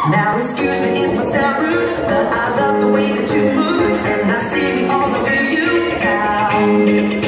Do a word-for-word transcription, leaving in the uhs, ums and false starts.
Now excuse me if I sound rude, but I love the way that you move, and I see me all over you now.